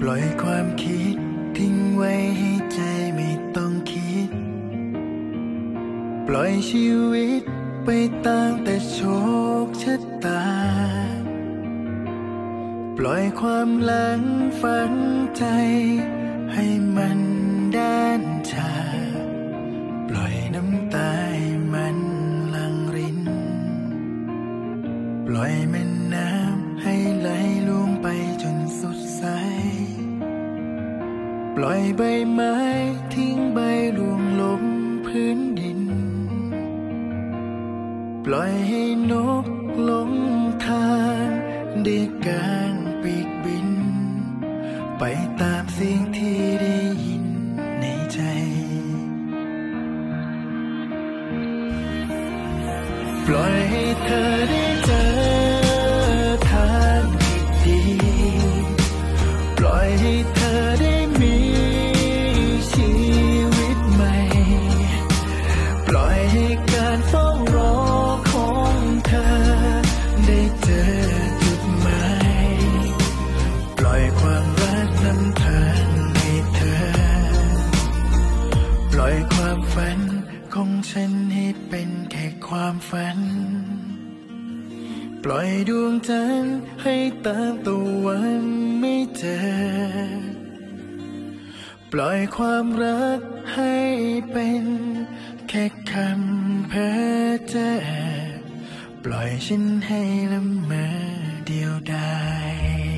ล่อยความคิดทิ้งไว้ให้ใจไม่ต้องคิดปล่อยชีวิตไปตามแต่โชคชะตาปล่อยความหลังฝังใจให้มันด้านชาปล่อยน้ำตาให้มันหลั่งรินปล่อยแม่น้ำให้ไหลลงไปจนสุดสายปล่อยใบไม้ทิ้งใบร่วงลงพื้นดินปล่อยให้นกลงทางได้กางปีกบินไปตามเสียงที่ได้ยินในใจปล่อยให้เธอได้เจอทางที่ดีปล่อยให้เธอได้มีชีวิตใหม่ปล่อยให้การเฝ้ารอของเธอได้เจอจุดหมายปล่อยความรักนำทางให้เธอปล่อยความฝันของฉันให้เป็นแค่ความฝันปล่อยดวงจันทร์ให้ตามตะวันไม่เจอปล่อยความรักให้เป็นแค่คำเพ้อเจ้อปล่อยฉันให้ละเมอเดียวดาย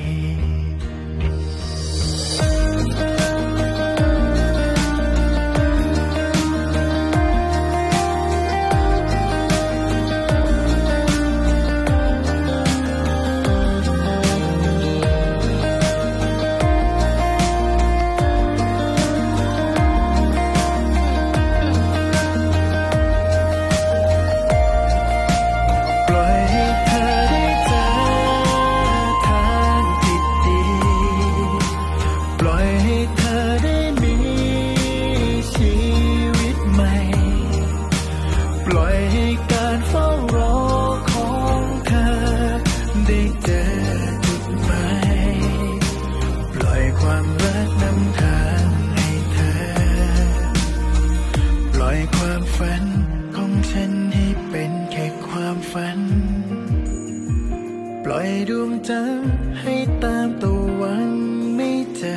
ปล่อยดวงจันทร์ให้ตามตะวันไม่เจอ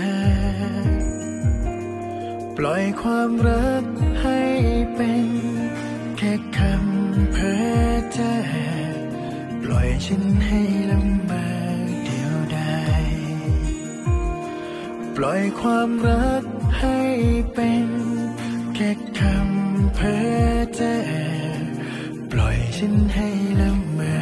ปล่อยความรักให้เป็นแค่คำเพ้อเจ้อปล่อยฉันให้ละเมอเดียวดายปล่อยความรักให้เป็นแค่คำเพ้อเจ้อปล่อยฉันให้ละเมอ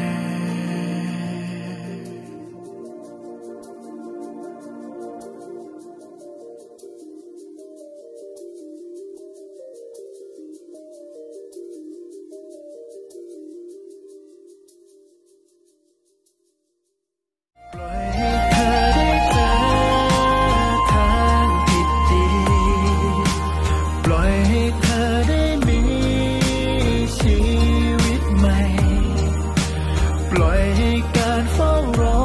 ปล่อยให้การเฝ้ารอ